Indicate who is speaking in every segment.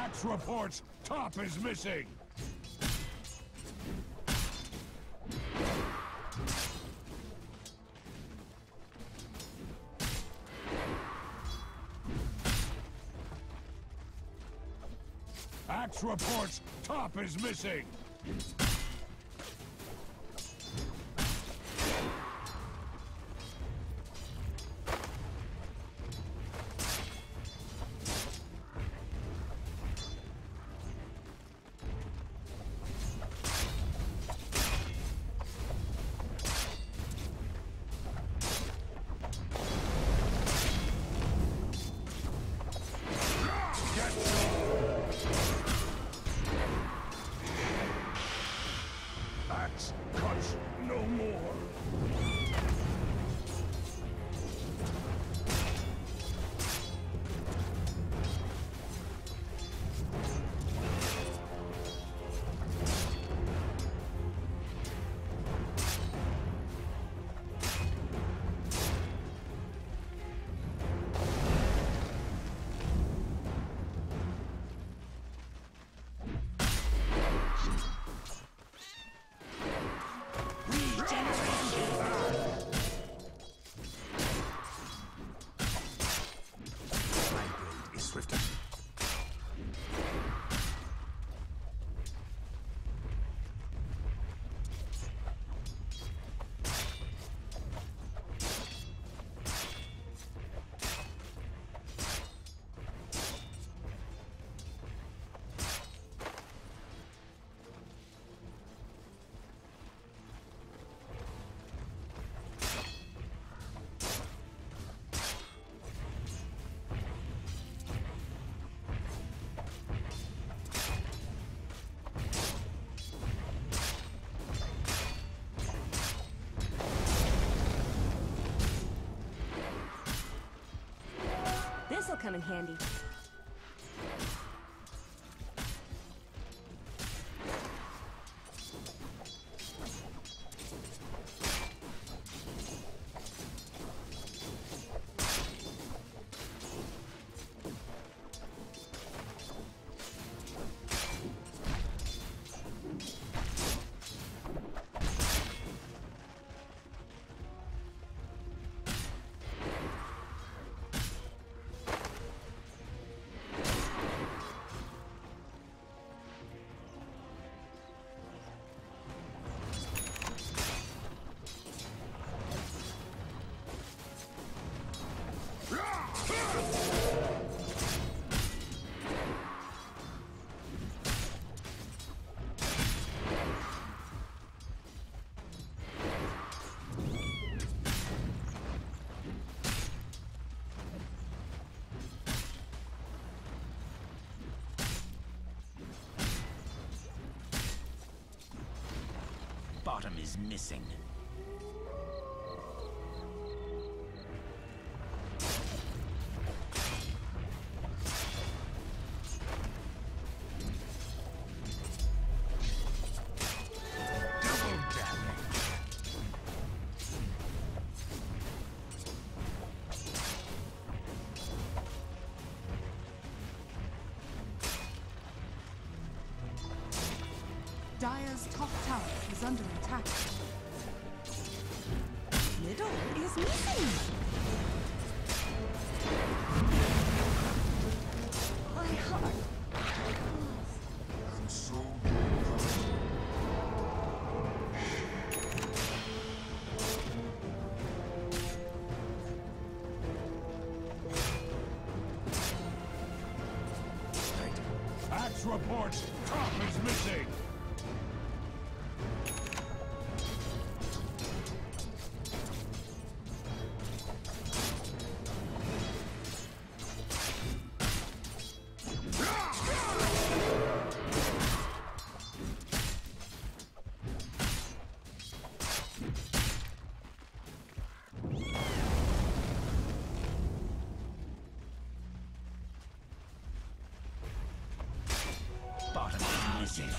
Speaker 1: Axe reports top is missing. Axe reports top is missing. Axe cuts no more.
Speaker 2: This'll come in handy.
Speaker 3: Bottom is missing.
Speaker 4: Dire's top tower is under attack. Middle is missing! My heart.
Speaker 1: And so Axe reports top is missing.
Speaker 3: Bottom is missing.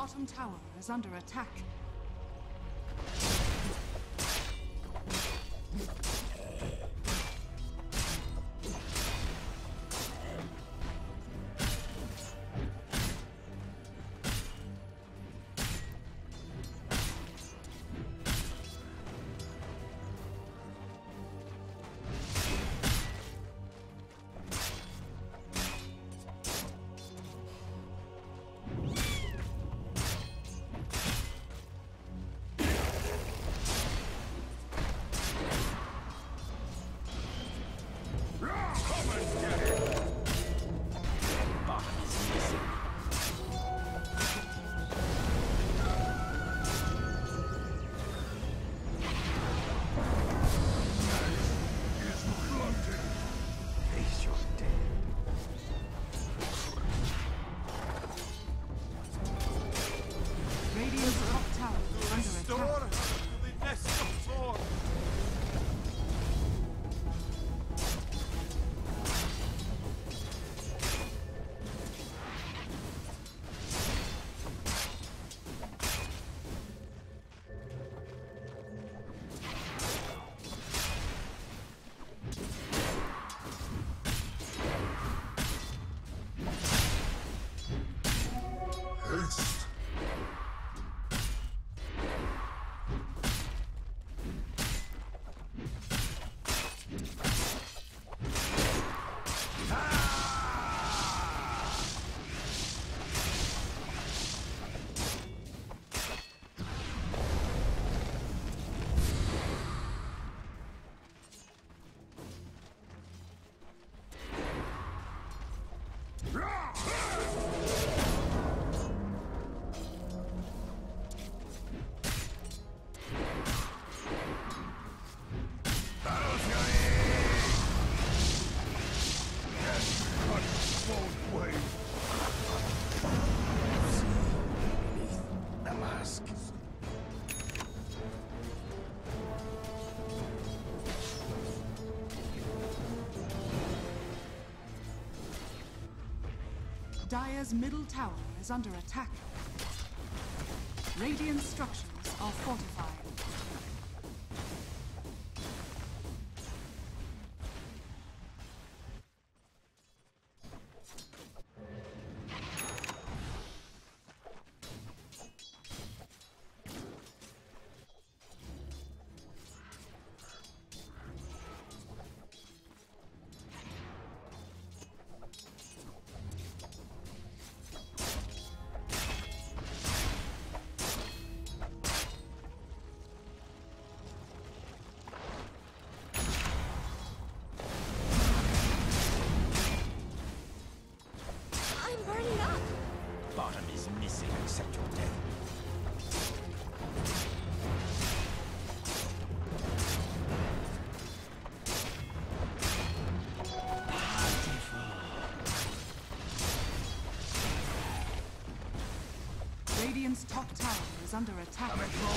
Speaker 4: bottom tower is under attack. Dire's middle tower is under attack. Radiant structures are fortified.
Speaker 3: Bottom is missing. Accept your death.
Speaker 4: Radiant's top tower is under attack.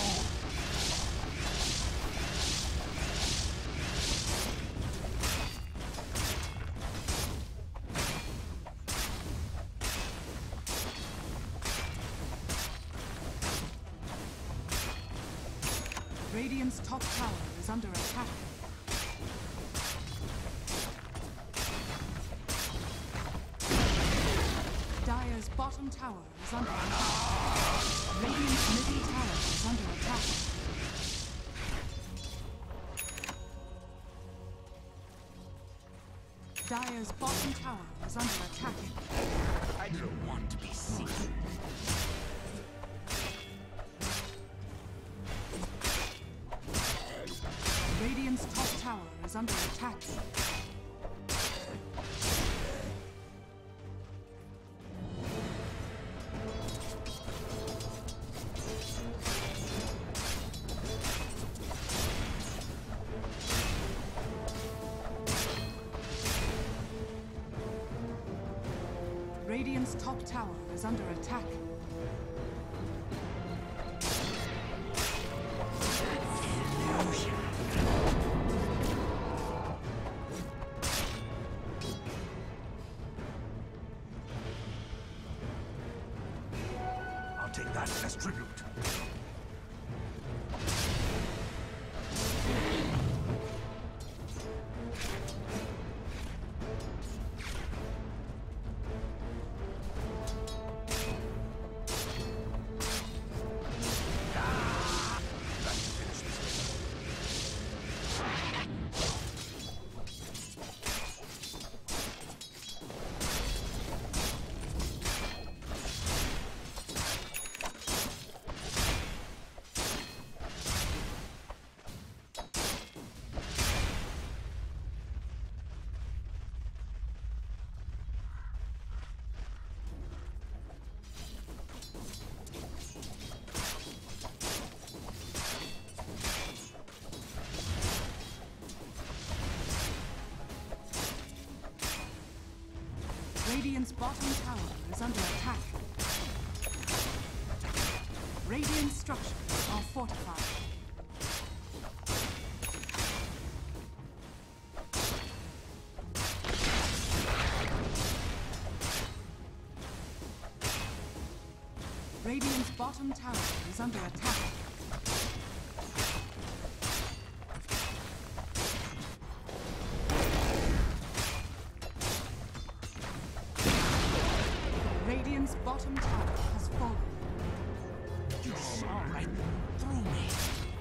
Speaker 4: Radiant's top tower is under attack. Dire's bottom tower is under attack. Radiant's middle tower is under attack. Dire's bottom tower is under attack.
Speaker 3: I don't want to be seen.
Speaker 4: Radiant's top tower is under attack. Radiant's top tower is under attack.
Speaker 1: Take that as tribute.
Speaker 4: Radiant's bottom tower is under attack. Radiant structures are fortified. Radiant's bottom tower is under attack. Radiant's bottom tower has fallen.
Speaker 3: You saw right through me.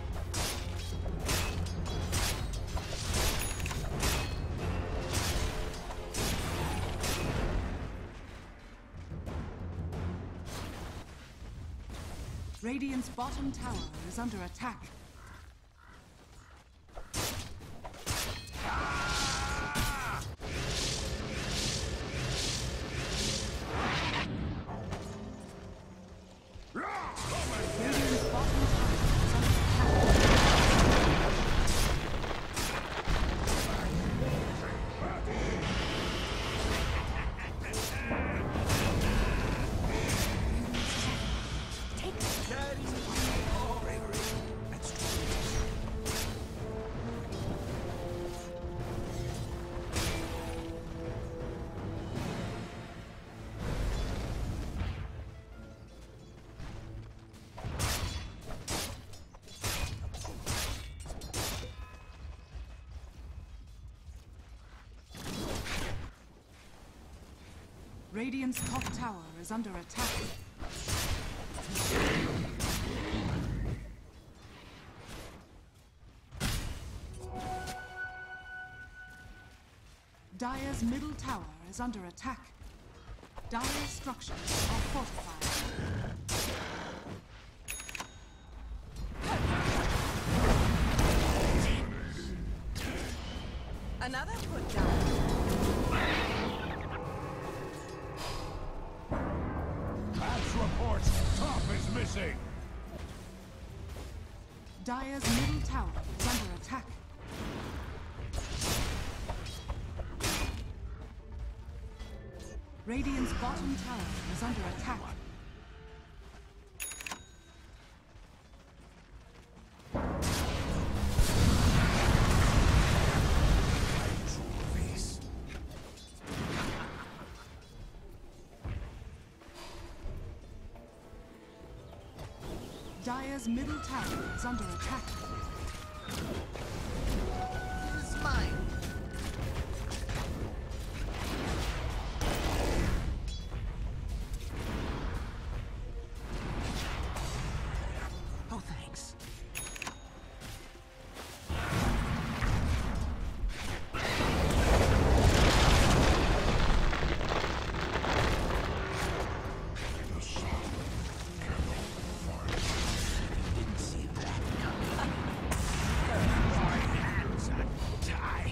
Speaker 4: Radiant's bottom tower is under attack. Radiant's bottom tower is under attack. Radiant's top tower is under attack. Dire's middle tower is under attack. Dire's structures are fortified.
Speaker 2: Another put down.
Speaker 1: Patch reports, top is missing.
Speaker 4: Dire's middle tower is under attack. Radiant's bottom tower is under attack. Dire's middle tower is under attack.
Speaker 2: This is mine.
Speaker 3: Oh, thanks. Didn't see that coming. My hands are tied.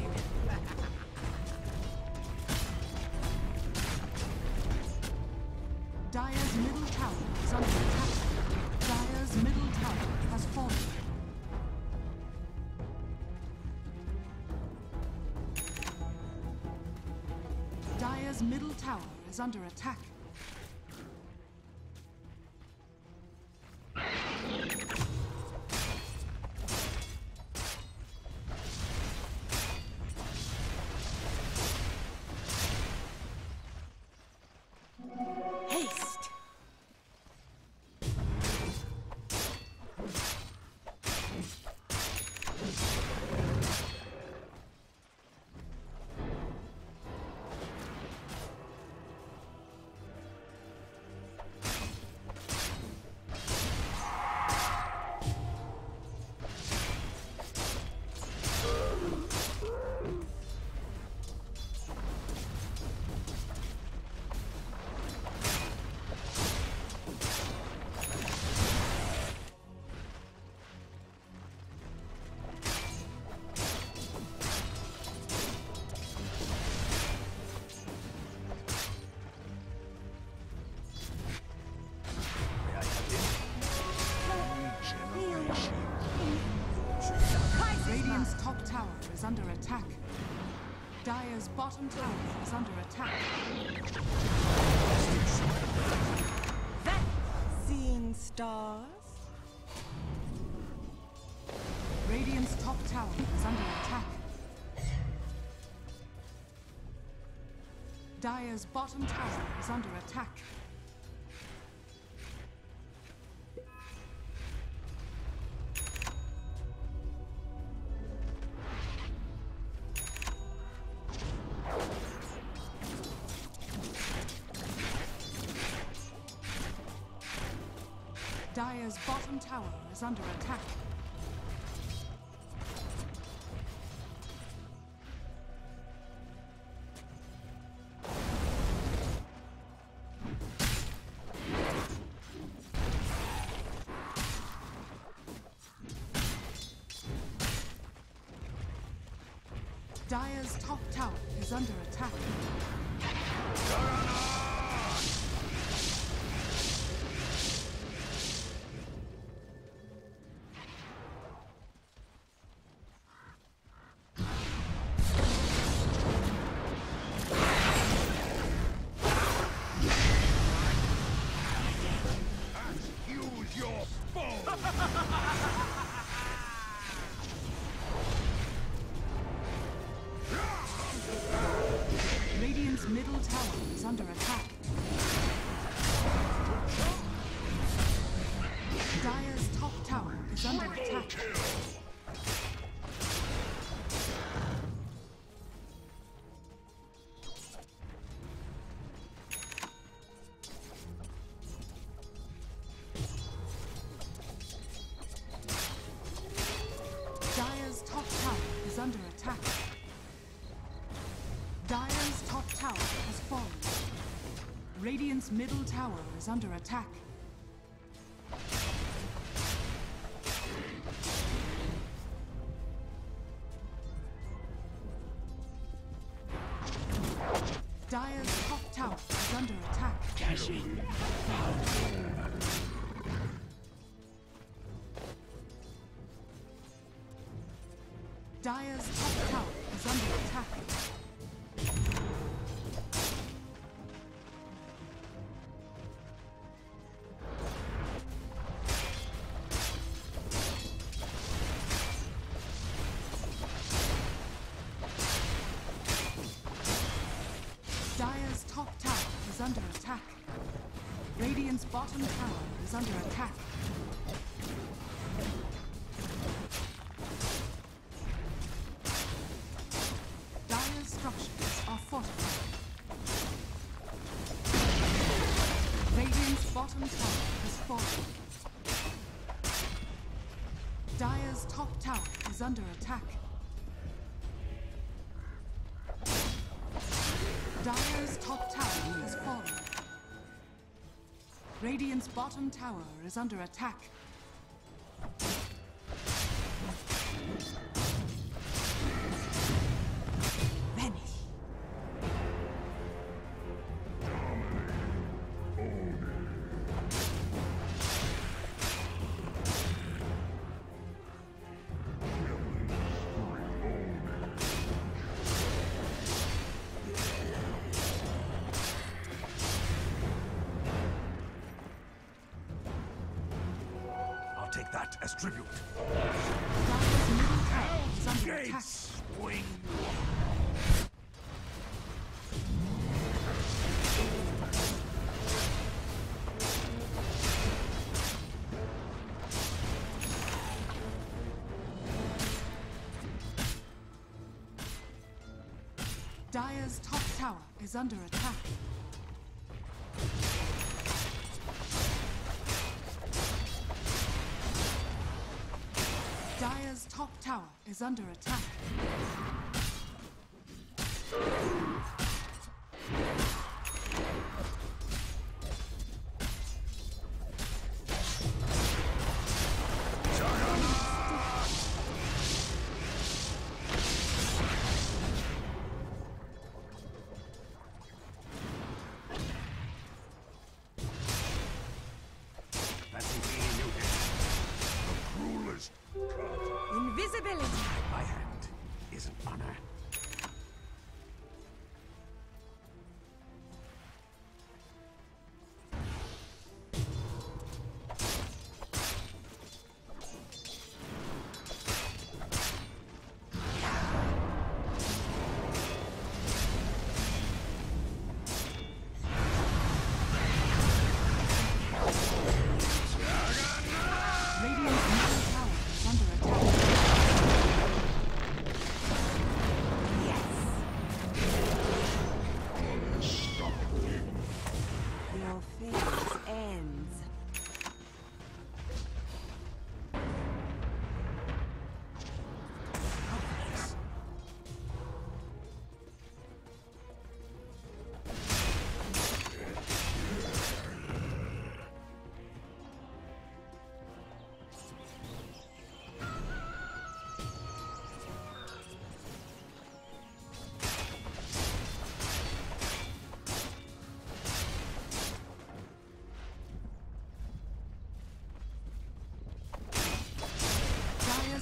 Speaker 4: Dire's middle tower is under attack. Dire's middle tower has fallen. Dire's middle tower is under attack.
Speaker 2: Haste.
Speaker 4: under attack. Dire's bottom tower is under attack.
Speaker 2: Seeing stars?
Speaker 4: Radiant's top tower is under attack. Dire's bottom tower is under attack. Dire's bottom tower is under attack. Dire's top tower is under attack.
Speaker 1: Use your phone!
Speaker 4: Radiant's middle tower is under attack. Dire's top tower is under attack. Dire's top tower is under attack. Dire's top tower has fallen. Radiant's middle tower is under attack. Dire's top tower is under attack.
Speaker 3: Dashing.
Speaker 4: Dire's top tower is under attack. Dire's top tower is under attack. Radiant's bottom tower is under attack. Dire's structures are fortified. Radiant's bottom tower has fallen. Dire's top tower is under attack. Dire's top tower has fallen. Radiant's bottom tower is under attack. Vanish.
Speaker 1: I'll take that as tribute.
Speaker 4: Dire's middle tower is under attack.
Speaker 1: Gates swing.
Speaker 4: Dire's top tower is under attack. Dire's top tower is under attack.
Speaker 1: That's being you did. The cruelest cut.
Speaker 2: Invisibility.
Speaker 1: My hand isn't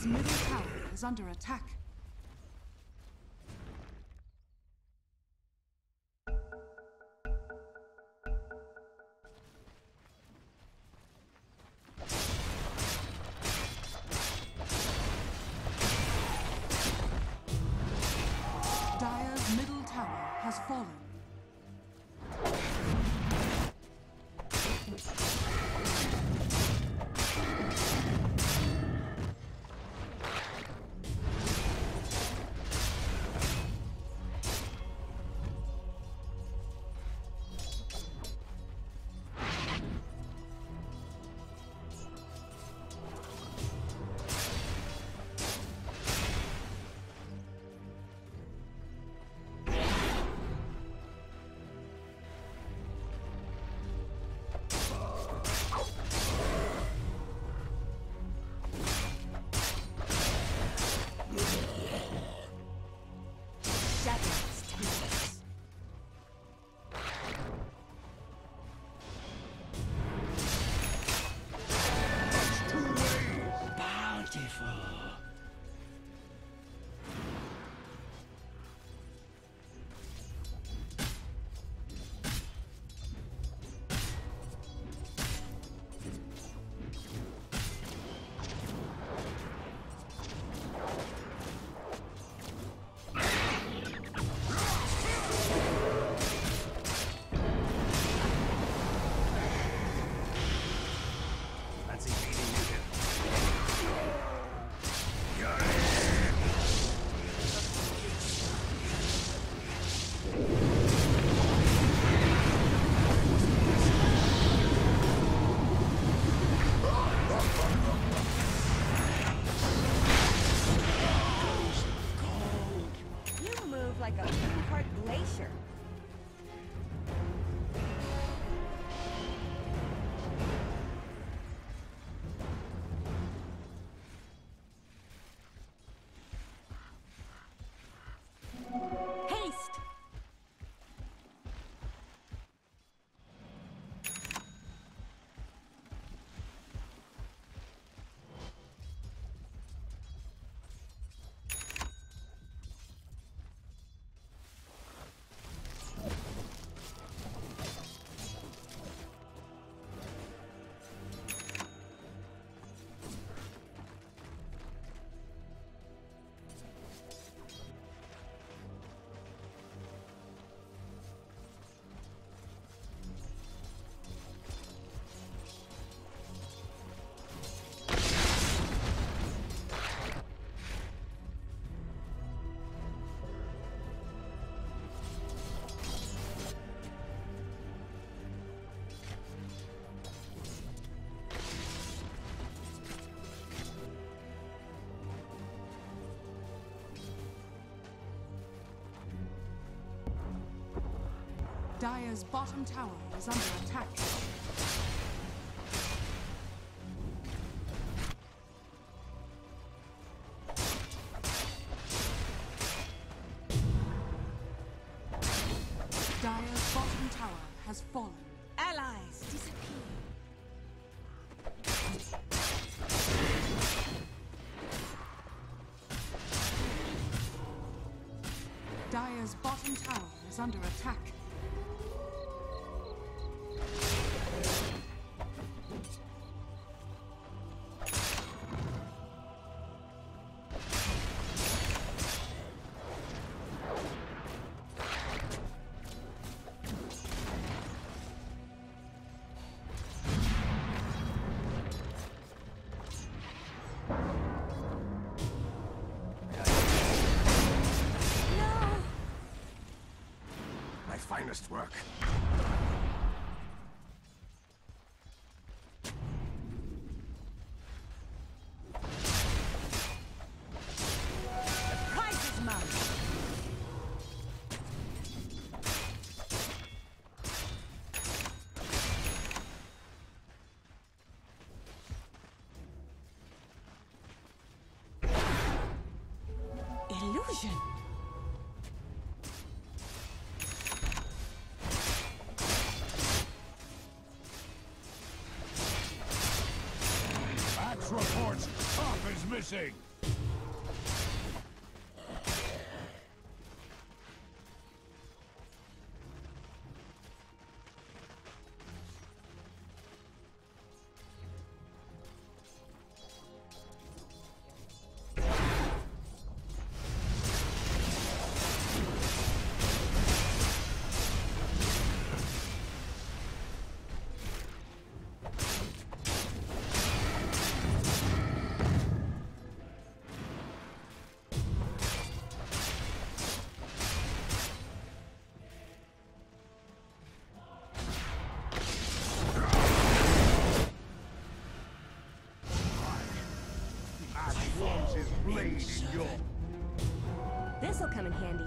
Speaker 4: Dire's middle tower is under attack. Dire's middle tower has fallen.
Speaker 2: Like a two-part glacier. Haste!
Speaker 4: Dire's bottom tower is under attack. Dire's bottom tower has fallen.
Speaker 2: Allies disappear.
Speaker 4: Dire's bottom tower is under attack.
Speaker 3: Finest work.
Speaker 2: The prize is mine. Illusion.
Speaker 1: Reports, top is missing. blade in your...
Speaker 2: This'll come in handy.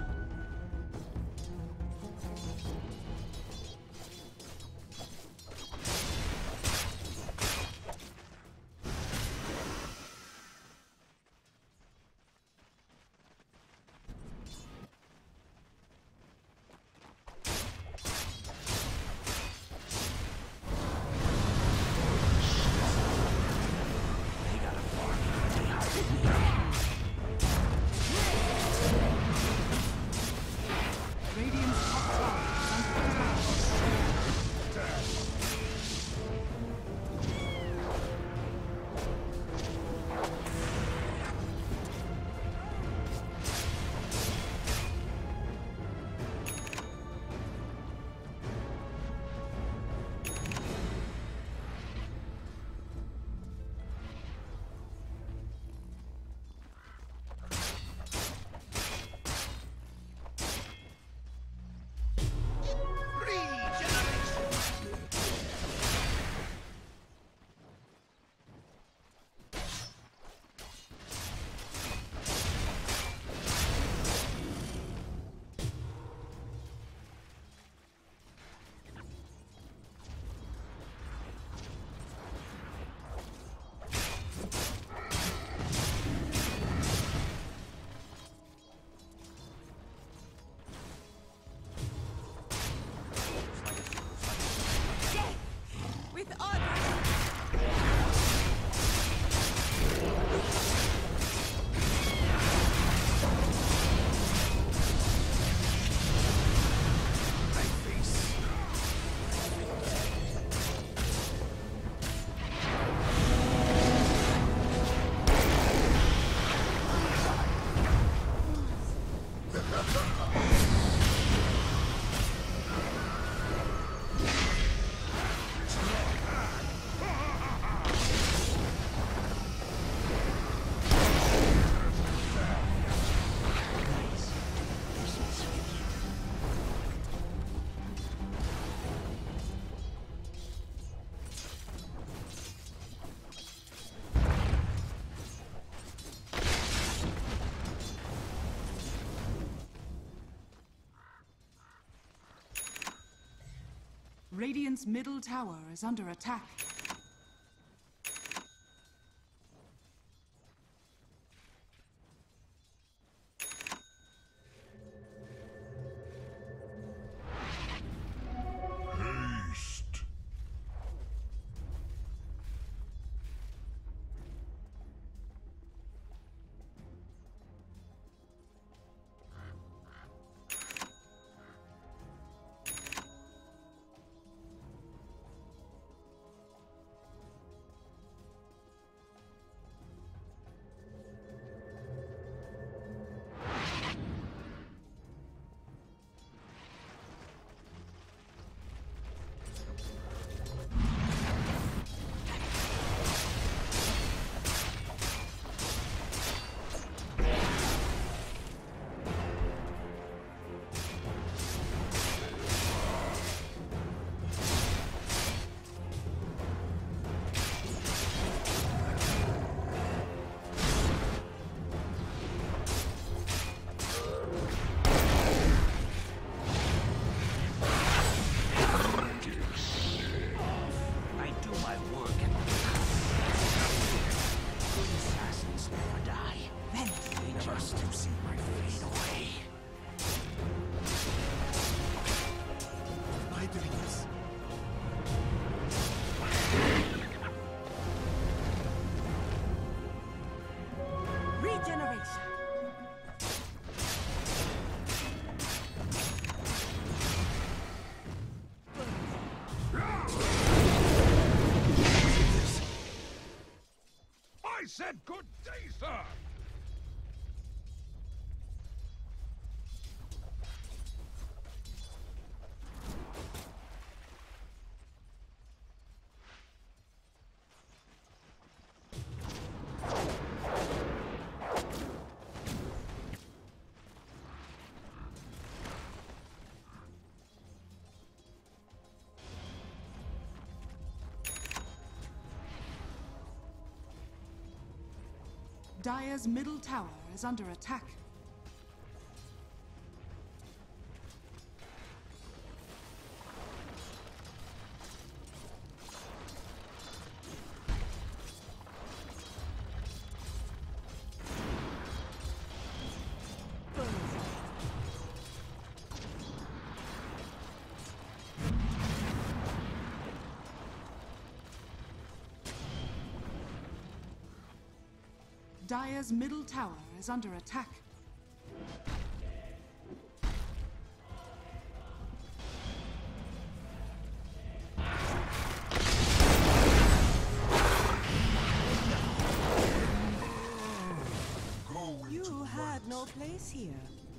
Speaker 4: Radiant's middle tower is under attack.
Speaker 1: Haste.
Speaker 2: Regeneration.
Speaker 1: I said good day, sir!
Speaker 4: Dire's middle tower is under attack. Dire's middle tower is under attack.
Speaker 5: You had no place here.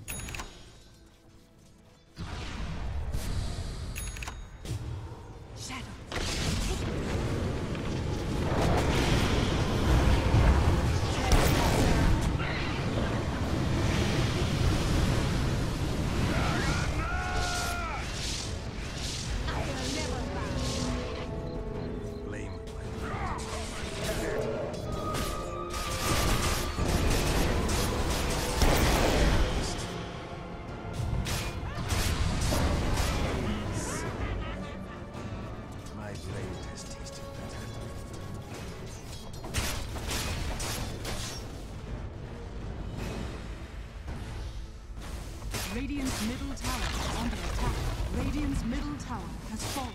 Speaker 4: Radiant's middle tower is under attack. Radiant's middle tower has fallen.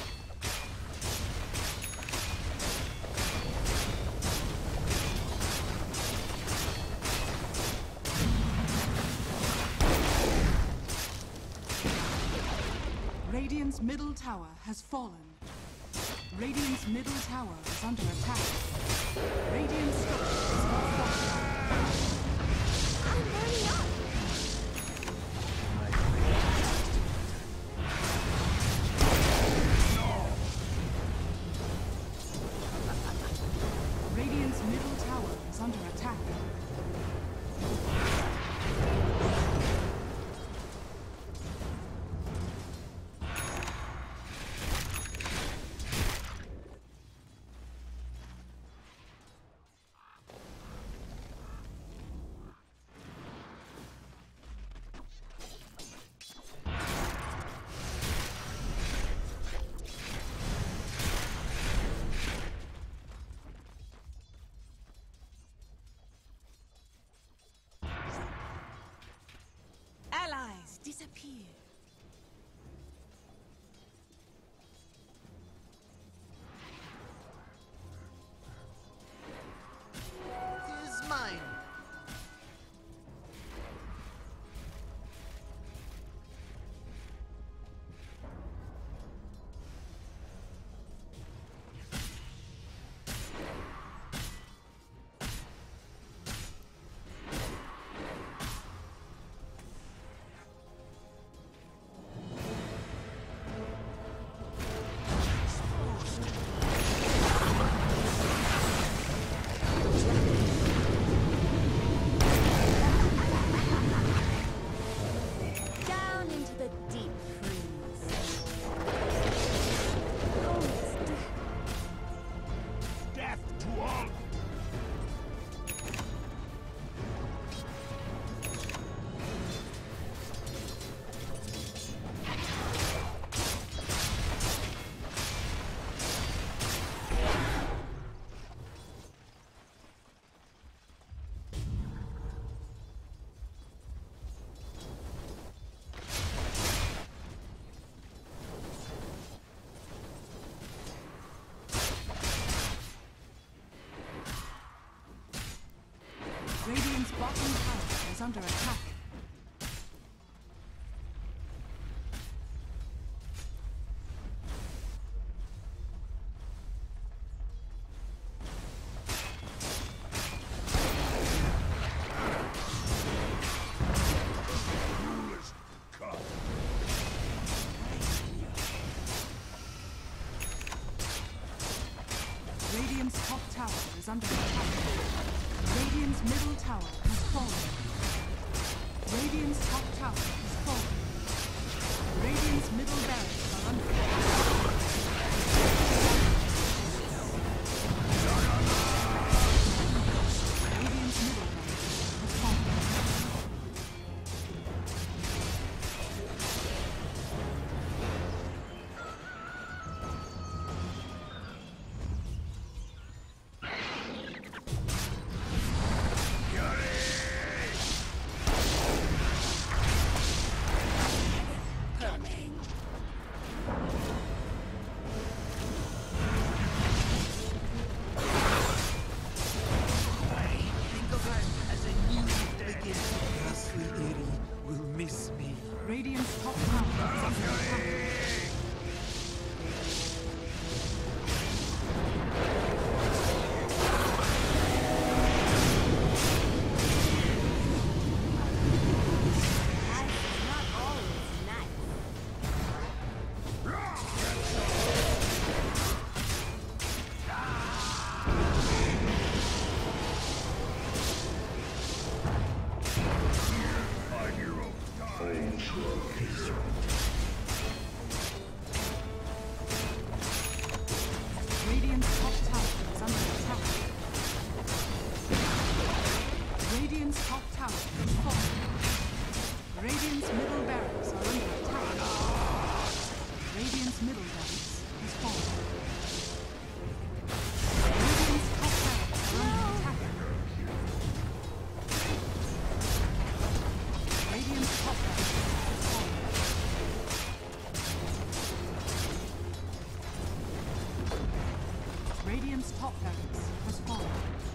Speaker 4: Radiant's middle tower has fallen. Radiant's middle tower is under attack. Radiant's structure is fortified.
Speaker 2: I'm burning up!
Speaker 4: Radiant's middle tower is under attack.
Speaker 5: Allies disappear.
Speaker 3: Is mine.
Speaker 2: Down into the deep freeze. Oh, it's
Speaker 1: Death to all!
Speaker 4: Radiant's bottom tower is under attack.
Speaker 1: Foolish cup.
Speaker 4: Radiant's top tower is under attack. Radiant's middle tower has fallen. Radiant's top tower has fallen. Radiant's middle barracks are under attack. Radiant's barracks has fallen.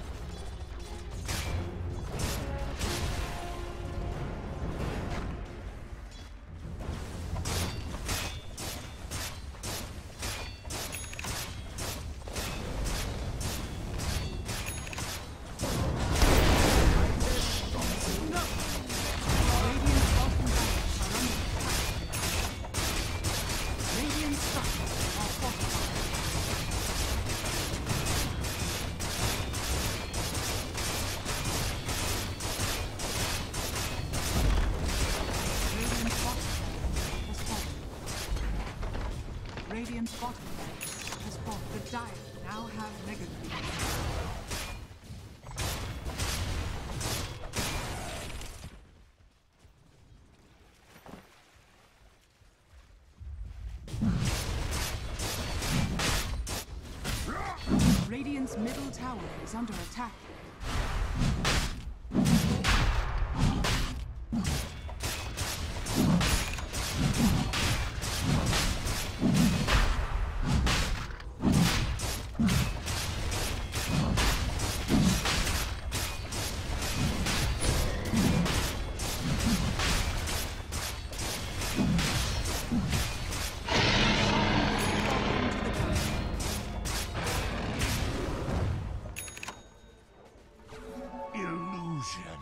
Speaker 4: Radiant's bottom barracks has fallen. The Dire now have mega creeps. Radiant's middle tower is under attack.
Speaker 1: Illusion.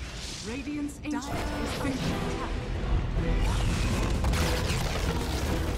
Speaker 1: Radiant's ancient is under attack.